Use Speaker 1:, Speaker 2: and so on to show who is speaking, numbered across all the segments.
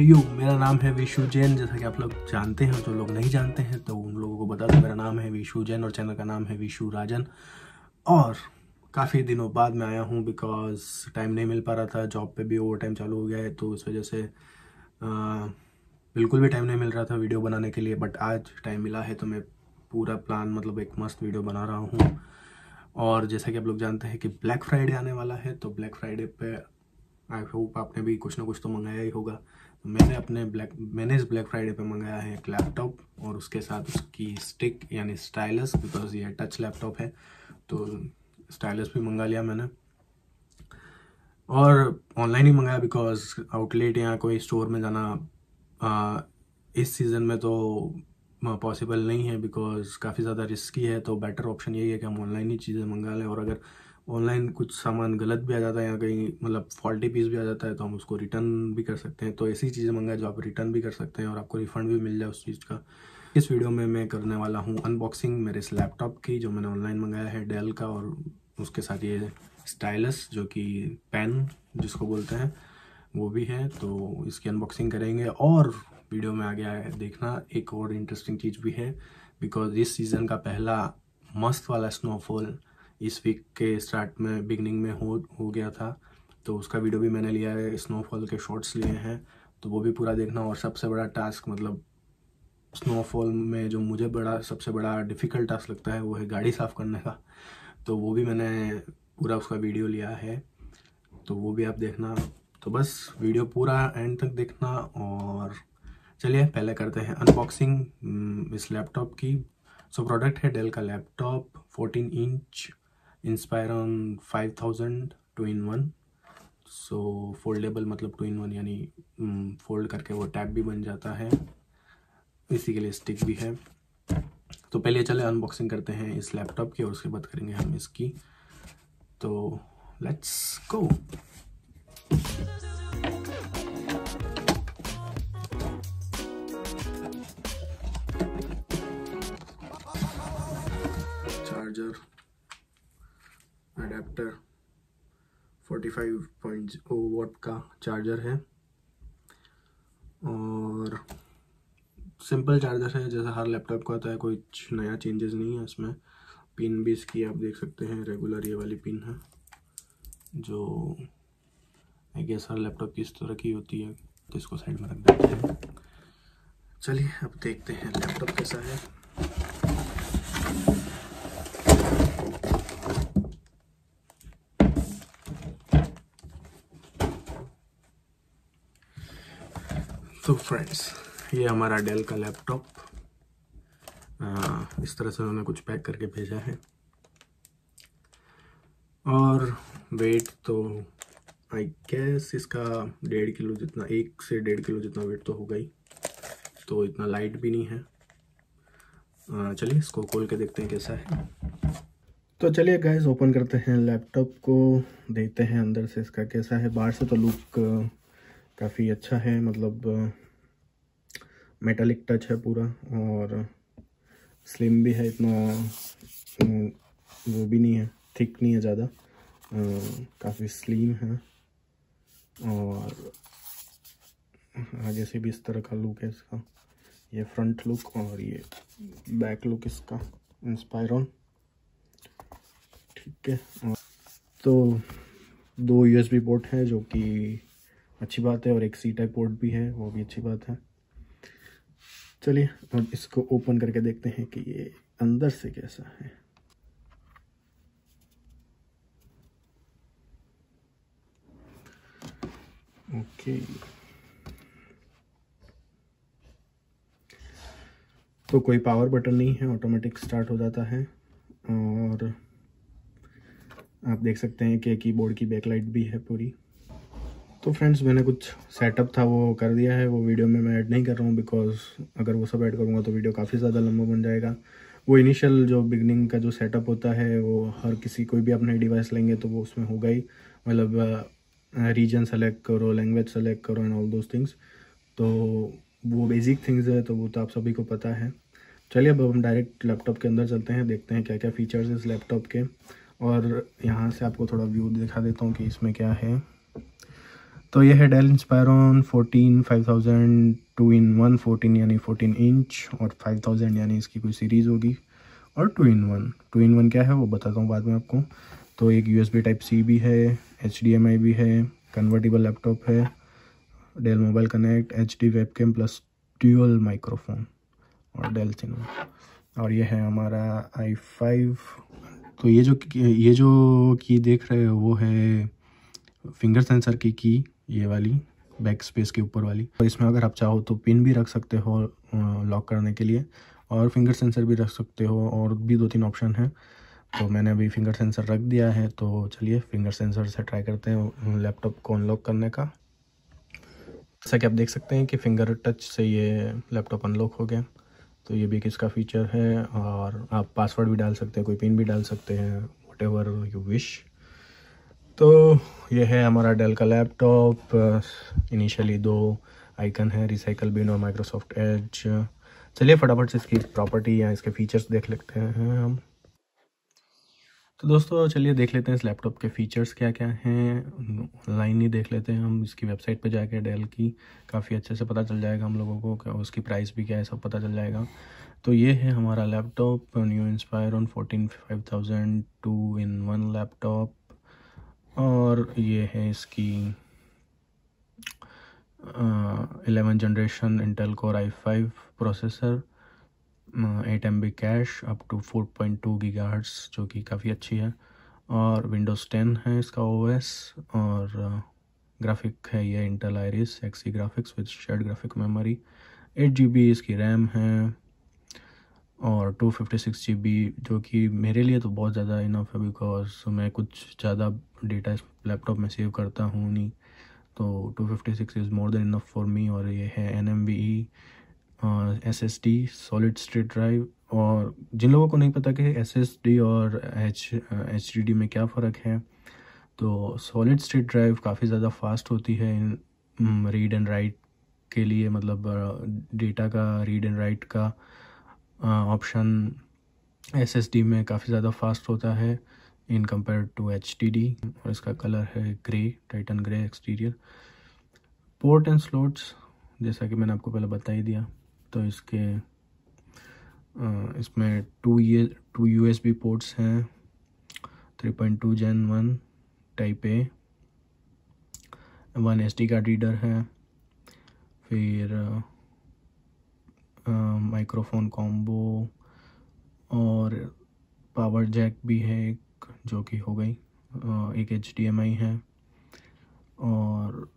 Speaker 1: यो, मेरा नाम है विशु जैन। जैसा कि आप लोग जानते हैं, जो लोग नहीं जानते हैं तो उन लोगों को बता दूं, मेरा नाम है विशु जैन और चैनल का नाम है विशु राजन। और काफ़ी दिनों बाद मैं आया हूं बिकॉज टाइम नहीं मिल पा रहा था। जॉब पे भी ओवर टाइम चालू हो गया है, तो इस वजह से बिल्कुल भी टाइम नहीं मिल रहा था वीडियो बनाने के लिए। बट आज टाइम मिला है तो मैं पूरा प्लान मतलब एक मस्त वीडियो बना रहा हूँ। और जैसा कि आप लोग जानते हैं कि ब्लैक फ्राइडे आने वाला है, तो ब्लैक फ्राइडे पे आई होप आपने भी कुछ ना कुछ तो मंगाया ही होगा। तो मैंने इस ब्लैक फ्राइडे पे मंगाया है एक लैपटॉप और उसके साथ उसकी स्टिक यानी स्टाइलस, बिकॉज ये टच लैपटॉप है तो स्टाइलस भी मंगा लिया मैंने। और ऑनलाइन ही मंगाया बिकॉज आउटलेट या कोई स्टोर में जाना इस सीज़न में तो पॉसिबल नहीं है, बिकॉज काफ़ी ज़्यादा रिस्की है। तो बेटर ऑप्शन यही है कि हम ऑनलाइन ही चीज़ें मंगा लें। और अगर ऑनलाइन कुछ सामान गलत भी आ जाता है या कहीं मतलब फॉल्टी पीस भी आ जाता है तो हम उसको रिटर्न भी कर सकते हैं। तो ऐसी चीज़ें मंगाए जो आप रिटर्न भी कर सकते हैं और आपको रिफंड भी मिल जाए उस चीज़ का। इस वीडियो में मैं करने वाला हूँ अनबॉक्सिंग मेरे इस लैपटॉप की जो मैंने ऑनलाइन मंगाया है डेल का, और उसके साथ ये स्टाइलस जो कि पेन जिसको बोलते हैं वो भी है। तो इसकी अनबॉक्सिंग करेंगे और वीडियो में आ गया है देखना एक और इंटरेस्टिंग चीज़ भी है, बिकॉज इस सीज़न का पहला मस्त वाला स्नोफॉल इस वीक के स्टार्ट में बिगनिंग में हो गया था। तो उसका वीडियो भी मैंने लिया है, स्नोफॉल के शॉट्स लिए हैं, तो वो भी पूरा देखना। और सबसे बड़ा टास्क मतलब स्नोफॉल में जो मुझे सबसे बड़ा डिफ़िकल्ट टास्क लगता है वो है गाड़ी साफ़ करने का। तो वो भी मैंने पूरा उसका वीडियो लिया है, तो वो भी आप देखना। तो बस वीडियो पूरा एंड तक देखना। और चलिए पहले करते हैं अनबॉक्सिंग इस लैपटॉप की। सो प्रोडक्ट है डेल का laptop 14 inch Inspiron 5000 2-in-1। So foldable मतलब 2-in-1 यानी फोल्ड करके वो टैब भी बन जाता है, इसी के लिए स्टिक भी है। तो पहले चले अनबॉक्सिंग करते हैं इस लैपटॉप की और उसके बाद करेंगे हम इसकी। तो let's go. Charger adapter 45.0 watt का चार्जर है और सिंपल चार्जर है जैसा हर लैपटॉप का आता है, कुछ नया चेंजेस नहीं है इसमें। पिन भी इसकी आप देख सकते हैं रेगुलर ये वाली पिन है जो आई गेस हर लैपटॉप की इस तरह की होती है। तो इसको साइड में रख देते हैं। चलिए अब देखते हैं लैपटॉप कैसा है। तो फ्रेंड्स ये हमारा डेल का लैपटॉप इस तरह से उन्होंने कुछ पैक करके भेजा है। और वेट तो आई गेस इसका 1.5 किलो जितना, 1 से 1.5 किलो जितना वेट तो होगा ही, तो इतना लाइट भी नहीं है। चलिए इसको खोल के देखते हैं कैसा है। तो चलिए गाइस ओपन करते हैं लैपटॉप को, देखते हैं अंदर से इसका कैसा है। बाहर से तो लुक काफ़ी अच्छा है, मतलब मेटालिक टच है पूरा और स्लिम भी है, इतना वो भी नहीं है, थिक नहीं है ज़्यादा, काफ़ी स्लिम है। और आगे से भी इस तरह का लुक है इसका, ये फ्रंट लुक और ये बैक लुक इसका इंस्पायरॉन, ठीक है। तो 2 USB पोर्ट है जो कि अच्छी बात है और एक C टाइप पोर्ट भी है, वो भी अच्छी बात है। चलिए अब इसको ओपन करके देखते हैं कि ये अंदर से कैसा है। ओके, तो कोई पावर बटन नहीं है, ऑटोमेटिक स्टार्ट हो जाता है। और आप देख सकते हैं कि कीबोर्ड की बैकलाइट भी है पूरी। तो फ्रेंड्स मैंने कुछ सेटअप था वो कर दिया है, वो वीडियो में मैं ऐड नहीं कर रहा हूँ बिकॉज अगर वो सब ऐड करूँगा तो वीडियो काफ़ी ज़्यादा लंबा बन जाएगा। वो इनिशियल जो बिगनिंग का जो सेटअप होता है वो हर किसी कोई भी अपने डिवाइस लेंगे तो वो उसमें होगा ही, मतलब रीजन सेलेक्ट करो, लैंग्वेज सेलेक्ट करो एंड ऑल दोज थिंग्स। तो वो बेसिक थिंग्स है, तो वो तो आप सभी को पता है। चलिए अब हम डायरेक्ट लैपटॉप के अंदर चलते हैं, देखते हैं क्या क्या फीचर्स इस लैपटॉप के। और यहाँ से आपको थोड़ा व्यू दिखा देता हूँ कि इसमें क्या है। तो ये है डेल इंस्पायरॉन 14 5000 2-in-1 14 यानी 14 इंच और 5000 यानी इसकी कोई सीरीज़ होगी, और 2-in-1 क्या है वो बताता हूँ बाद में आपको। तो एक USB टाइप C भी है, HDMI भी है, कन्वर्टेबल लैपटॉप है, Dell mobile connect, HD webcam plus dual microphone और डेल सिनेमा। और ये है हमारा i5। तो ये जो की देख रहे हो वो है फिंगर सेंसर की ये वाली बैक स्पेस के ऊपर वाली। और इसमें अगर आप चाहो तो पिन भी रख सकते हो लॉक करने के लिए, और फिंगर सेंसर भी रख सकते हो, और भी 2-3 ऑप्शन हैं। तो मैंने अभी फिंगर सेंसर रख दिया है, तो चलिए फिंगर सेंसर से ट्राई करते हैं लैपटॉप को अनलॉक करने का। जैसा कि आप देख सकते हैं कि फिंगर टच से ये लैपटॉप अनलॉक हो गया। तो ये भी किसका फीचर है, और आप पासवर्ड भी डाल सकते हैं, कोई पिन भी डाल सकते हैं, व्हाटएवर यू विश। तो ये है हमारा डेल का लैपटॉप। इनिशियली 2 आइकन है, रिसाइकल बिन और माइक्रोसॉफ्ट एज। चलिए फटाफट से इसकी प्रॉपर्टी या इसके फीचर्स देख लेते हैं हम। तो दोस्तों चलिए देख लेते हैं इस लैपटॉप के फीचर्स क्या क्या हैं, ऑनलाइन ही देख लेते हैं हम। इसकी वेबसाइट पे जाके डेल की काफ़ी अच्छे से पता चल जाएगा हम लोगों को, क्या उसकी प्राइस भी क्या है सब पता चल जाएगा। तो ये है हमारा लैपटॉप, न्यू इंस्पायरॉन 14 5000 2-in-1 लैपटॉप। और ये है इसकी 11 generation Intel Core i5 processor, 8 MB cache up to 4.2 GHz, जो कि काफ़ी अच्छी है। और विंडोज़ 10 है इसका OS, और ग्राफिक है ये Intel Iris Xe graphics with shared graphic memory. 8 GB इसकी रैम है, और 256 GB, जो कि मेरे लिए तो बहुत ज़्यादा इनफ है, बिकॉज मैं कुछ ज़्यादा डेटा इस लैपटॉप में सेव करता हूँ नहीं। तो 256 is more than enough for me. और ये है NVMe SSD solid state drive. और जिन लोगों को नहीं पता कि SSD और HDD में क्या फ़र्क है, तो सॉलिड स्टेट ड्राइव काफ़ी ज़्यादा फास्ट होती है इन रीड एंड राइट के लिए, मतलब डेटा का रीड एंड राइट का ऑप्शन SSD में काफ़ी ज़्यादा फास्ट होता है इन कंपेयर टू HDD। और इसका कलर है grey, titan grey exterior. Port and slots जैसा कि मैंने आपको पहले बता ही दिया। तो इसमें 2 USB पोर्ट्स हैं, 3.2 Gen 1 type A, 1 SD card reader है, फिर माइक्रोफोन कॉम्बो, और पावर जैक भी है एक, जो कि हो गई। एक HDMI है, और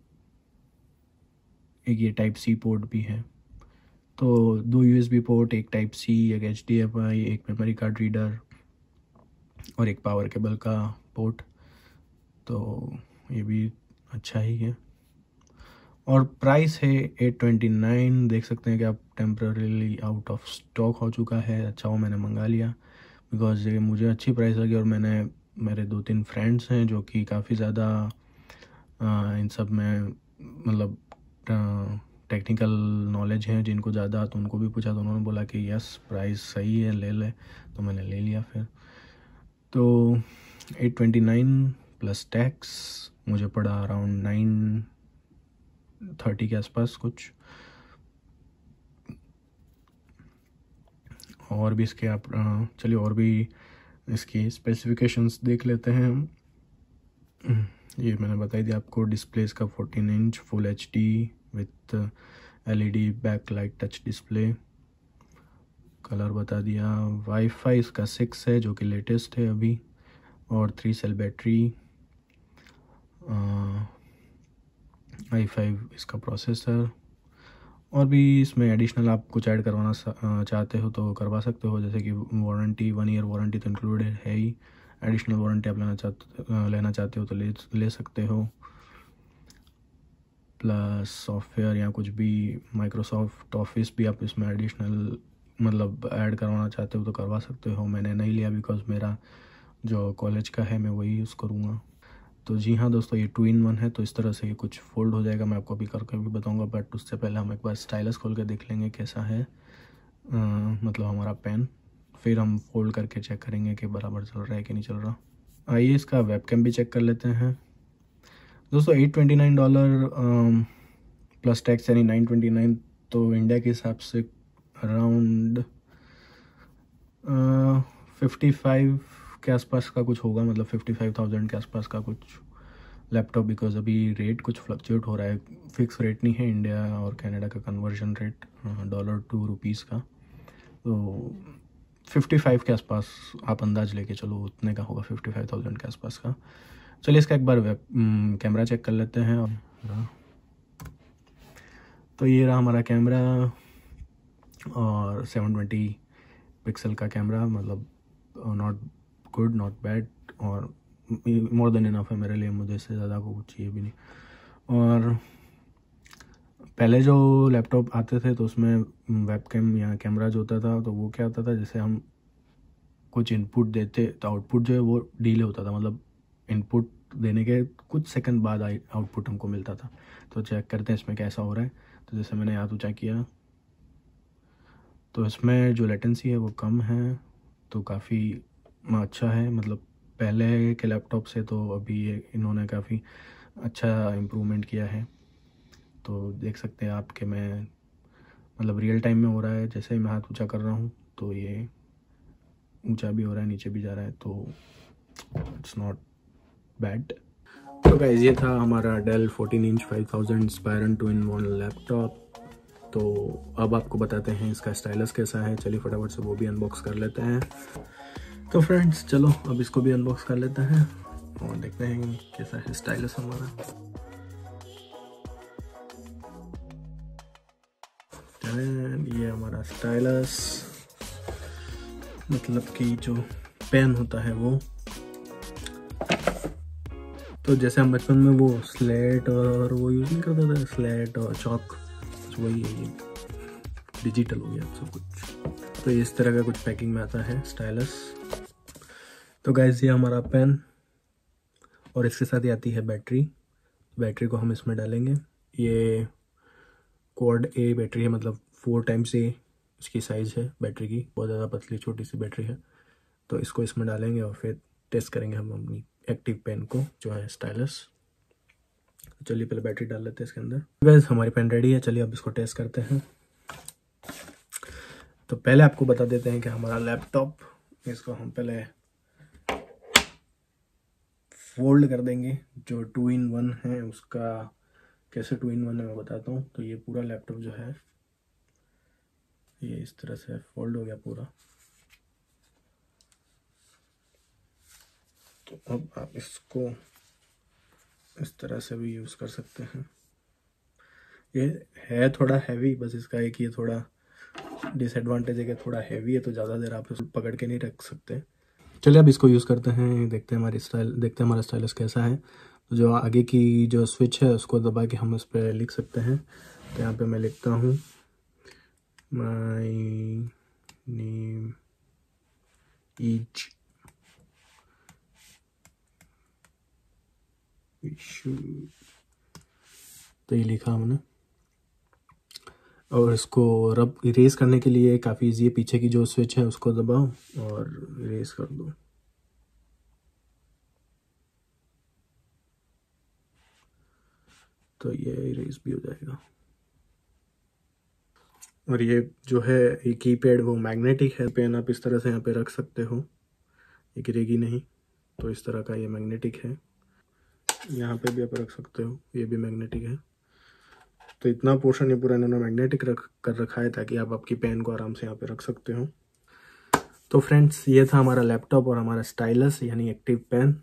Speaker 1: एक ये टाइप C पोर्ट भी है। तो 2 USB पोर्ट, एक टाइप C, एक HDMI, एक मेमोरी कार्ड रीडर, और एक पावर केबल का पोर्ट। तो ये भी अच्छा ही है। और प्राइस है 829। देख सकते हैं कि आप टेम्पररीली आउट ऑफ स्टॉक हो चुका है। अच्छा वो मैंने मंगा लिया, बिकॉज ये मुझे अच्छी प्राइस लगी। और मेरे 2-3 फ्रेंड्स हैं जो कि काफ़ी ज़्यादा इन सब में मतलब टेक्निकल नॉलेज है जिनको ज़्यादा, तो उनको भी पूछा तो उन्होंने बोला कि यस प्राइस सही है, ले ले। तो मैंने ले लिया फिर। तो 829 प्लस टैक्स मुझे पड़ा अराउंड 930 के आसपास कुछ। और भी इसके आप चलिए और भी इसकी स्पेसिफिकेशंस देख लेते हैं हम। ये मैंने बता दिया आपको, डिस्प्ले इसका 14 inch full HD with LED back light touch display. Colour बता दिया। वाईफाई इसका 6 है जो कि लेटेस्ट है अभी, और 3 सेल बैटरी। i5 इसका प्रोसेसर। और भी इसमें एडिशनल आप कुछ ऐड करवाना चाहते हो तो करवा सकते हो, जैसे कि वारंटी 1 ईयर वारंटी तो इंक्लूडेड है ही। एडिशनल वारंटी आप लेना चाहते हो तो ले सकते हो। प्लस सॉफ्टवेयर या कुछ भी माइक्रोसॉफ्ट ऑफिस भी आप इसमें एडिशनल मतलब ऐड करवाना चाहते हो तो करवा सकते हो। मैंने नहीं लिया बिकॉज मेरा जो कॉलेज का है मैं वही यूज़ करूँगा। तो जी हाँ दोस्तों, ये 2-in-1 है, तो इस तरह से ये कुछ फोल्ड हो जाएगा। मैं आपको अभी करके भी बताऊंगा, बट उससे पहले हम एक बार स्टाइलस खोल के देख लेंगे कैसा है, मतलब हमारा पेन। फिर हम फोल्ड करके चेक करेंगे कि बराबर चल रहा है कि नहीं चल रहा। आइए इसका वेबकैम भी चेक कर लेते हैं। दोस्तों $829 प्लस टैक्स यानी 929, तो इंडिया के हिसाब से अराउंड 55 के आसपास का कुछ होगा, मतलब 55,000 के आसपास का कुछ लैपटॉप। बिकॉज अभी रेट कुछ फ्लक्चुएट हो रहा है, फिक्स रेट नहीं है इंडिया और कनाडा का conversion rate dollar to rupees का। तो 55 के आसपास आप अंदाज लेके चलो, उतने का होगा, 55,000 के आसपास का। चलिए इसका एक बार कैमरा चेक कर लेते हैं। तो ये रहा हमारा कैमरा, और 720 पिक्सल का कैमरा, मतलब नॉट गुड नॉट बैड, और मोर देन इनफ है मेरे लिए, मुझे इससे ज़्यादा को कुछ चाहिए भी नहीं। और पहले जो लैपटॉप आते थे तो उसमें वेबकैम या कैमरा जो होता था, तो वो क्या होता था, जैसे हम कुछ इनपुट देते तो आउटपुट जो है वो डिले होता था, मतलब इनपुट देने के कुछ सेकंड बाद आउटपुट हमको मिलता था। तो चेक करते हैं इसमें कैसा हो रहा है। तो जैसे मैंने हाथ ऊँचा किया तो इसमें जो लेटेंसी है वो कम है, तो काफ़ी अच्छा है, मतलब पहले के लैपटॉप से तो अभी इन्होंने काफ़ी अच्छा इम्प्रूवमेंट किया है। तो देख सकते हैं आप कि मैं मतलब रियल टाइम में हो रहा है, जैसे ही मैं हाथ ऊंचा कर रहा हूँ तो ये ऊंचा भी हो रहा है, नीचे भी जा रहा है, तो इट्स नॉट बैड। तो गाइस ये था हमारा डेल 14 इंच 5000 इंस्पायरन 2-in-1 लैपटॉप। तो अब आपको बताते हैं इसका स्टाइलस कैसा है। चलिए फटाफट से वो भी अनबॉक्स कर लेते हैं। तो फ्रेंड्स चलो अब इसको भी अनबॉक्स कर लेते हैं और देखते हैं कैसा है स्टाइलस हमारा। ये हमारा स्टाइलस, मतलब कि जो पेन होता है वो। तो जैसे हम बचपन में वो स्लेट और वो यूज़ नहीं करते थे, स्लेट और चॉक, वही है, ये डिजिटल हो गया सब कुछ। तो इस तरह का कुछ पैकिंग में आता है स्टाइलस। तो गाइस ये हमारा पेन, और इसके साथ ही आती है बैटरी। बैटरी को हम इसमें डालेंगे। ये क्वाड ए बैटरी है, मतलब 4 टाइम्स ए इसकी साइज़ है बैटरी की, बहुत ज़्यादा पतली छोटी सी बैटरी है। तो इसको इसमें डालेंगे और फिर टेस्ट करेंगे हम अपनी एक्टिव पेन को, जो है स्टाइलस। चलिए पहले बैटरी डाल लेते हैं इसके अंदर। गाइस हमारी पेन रेडी है, चलिए अब इसको टेस्ट करते हैं। तो पहले आपको बता देते हैं कि हमारा लैपटॉप, इसको हम पहले फोल्ड कर देंगे। जो 2-in-1 है उसका कैसे 2-in-1 है मैं बताता हूँ। तो ये पूरा लैपटॉप जो है ये इस तरह से फोल्ड हो गया पूरा। तो अब आप इसको इस तरह से भी यूज़ कर सकते हैं। ये है थोड़ा हैवी, बस इसका एक ये थोड़ा डिसएडवांटेज है कि थोड़ा हैवी है, तो ज़्यादा देर आप इसको पकड़ के नहीं रख सकते। चलिए अब इसको यूज़ करते हैं, देखते हैं हमारा स्टाइलस कैसा है। तो जो आगे की जो स्विच है उसको दबा के हम उस पर लिख सकते हैं। तो यहाँ पे मैं लिखता हूँ माय नेम इज इशू, तो ये लिखा हमने। और इसको रब इरेज करने के लिए काफ़ी ईजी है, पीछे की जो स्विच है उसको दबाओ और इरेज कर दो। तो ये इरेज भी हो जाएगा। और ये जो है ये कीपैड वो मैग्नेटिक है, पेन आप इस तरह से यहाँ पे रख सकते हो, ये गिरेगी नहीं। तो इस तरह का ये मैग्नेटिक है, यहाँ पे भी आप रख सकते हो, ये भी मैग्नेटिक है। तो इतना पोर्शन ये पूरा इन्होंने मैग्नेटिक कर रखा है ताकि आप आपकी पेन को आराम से यहाँ पे रख सकते हो। तो फ्रेंड्स ये था हमारा लैपटॉप और हमारा स्टाइलस यानी एक्टिव पेन।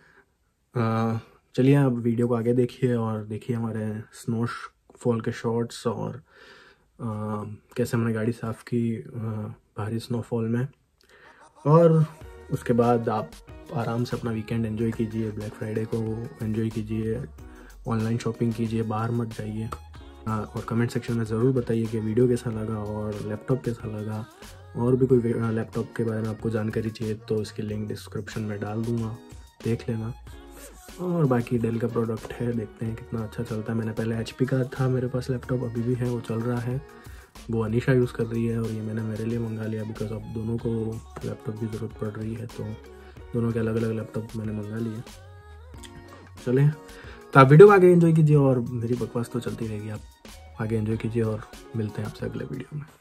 Speaker 1: चलिए आप वीडियो को आगे देखिए और देखिए हमारे स्नोफॉल के शॉट्स और कैसे हमने गाड़ी साफ़ की भारी स्नोफॉल में। और उसके बाद आप आराम से अपना वीकेंड एंजॉय कीजिए, ब्लैक फ्राइडे को एंजॉय कीजिए, ऑनलाइन शॉपिंग कीजिए, बाहर मत जाइए। और कमेंट सेक्शन में ज़रूर बताइए कि वीडियो कैसा लगा और लैपटॉप कैसा लगा। और भी कोई लैपटॉप के बारे में आपको जानकारी चाहिए तो इसकी लिंक डिस्क्रिप्शन में डाल दूँगा, देख लेना। और बाकी डेल का प्रोडक्ट है, देखते हैं कितना अच्छा चलता है। मैंने पहले HP का था मेरे पास लैपटॉप, अभी भी है, वो चल रहा है, वो अनीशा यूज़ कर रही है। और ये मैंने मेरे लिए मंगा लिया बिकॉज अब दोनों को लैपटॉप की ज़रूरत पड़ रही है, तो दोनों के अलग अलग लैपटॉप मैंने मंगा लिए। चलें तो आप वीडियो को आगे एंजॉय कीजिए और मेरी बकवास तो चलती रहेगी, आप आगे एंजॉय कीजिए और मिलते हैं आपसे अगले वीडियो में।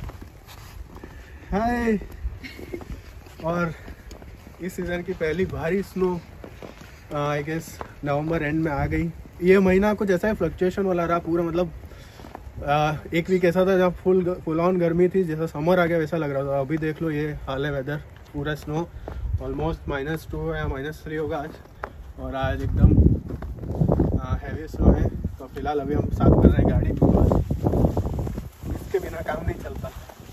Speaker 2: हाय। और इस सीज़न की पहली भारी snow I guess November end में आ गई। ये महीना कुछ ऐसा है फ्लक्चुएशन वाला रहा पूरा, मतलब एक वीक ऐसा था जब फुल ऑन गर्मी थी, जैसा समर आ गया वैसा लग रहा था। अभी देख लो ये हाल है वेदर, पूरा स्नो ऑलमोस्ट -2 या -3 होगा आज, और आज एकदम हैवी स्नो है। तो फिलहाल अभी हम साफ कर रहे हैं गाड़ी, इसके बिना काम नहीं चलता।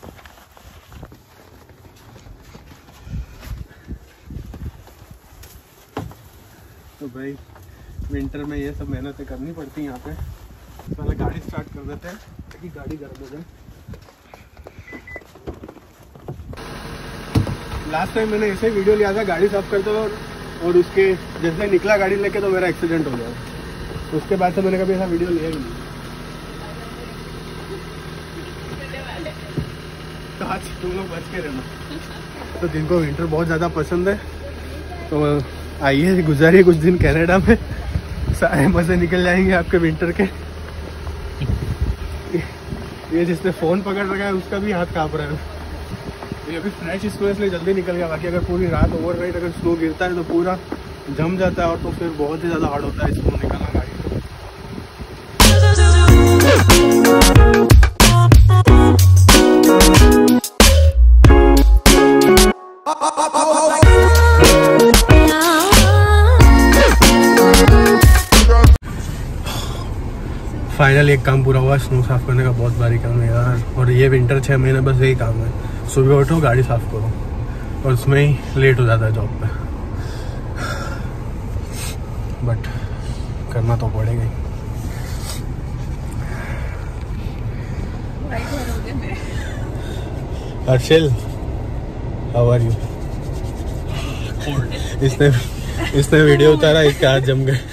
Speaker 2: तो भाई विंटर में ये सब मेहनतें करनी पड़ती हैं यहाँ पे। पहले गाड़ी स्टार्ट कर देते हैं ताकि गाड़ी गर्म हो जाए। लास्ट टाइम मैंने ऐसे वीडियो लिया था गाड़ी साफ करते और उसके जैसे निकला गाड़ी लेके तो मेरा एक्सीडेंट हो गया। उसके बाद से मैंने कभी ऐसा वीडियो लिया ही नहीं। तो आज तुम लोग बच के रहना। तो जिनको विंटर बहुत ज़्यादा पसंद है तो आइए, गुजारिए कुछ दिन कनाडा में, सारे मज़े निकल जाएंगे आपके विंटर के। ये जिसने फ़ोन पकड़ रखा है उसका भी हाथ काँप रहा है। ये अभी फ्रेश स्नो इसलिए जल्दी निकल गया, बाकी अगर पूरी रात ओवरनाइट अगर स्नो गिरता है तो पूरा जम जाता है और तो फिर बहुत ही ज़्यादा हार्ड होता है स्नो निकालना गाड़ी से। फाइनल एक काम पूरा हुआ, स्नो साफ करने का बहुत भारी काम है यार। और ये विंटर 6 महीने बस यही काम है, सुबह उठो गाड़ी साफ करो, और उसमें ही लेट हो जाता है जॉब पे, बट करना तो पड़ेगा ही। Harshil, how are you? इसने वीडियो उतारा, इसके हाथ जम गए।